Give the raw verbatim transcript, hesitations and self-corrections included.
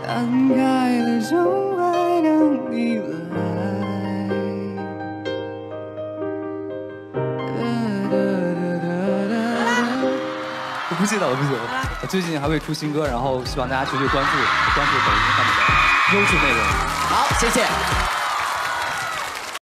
摊开了胸怀等你来。我不记得，我不记得。我最近还会出新歌，然后希望大家持续关注关注抖音上面的优质内容。 好，谢谢。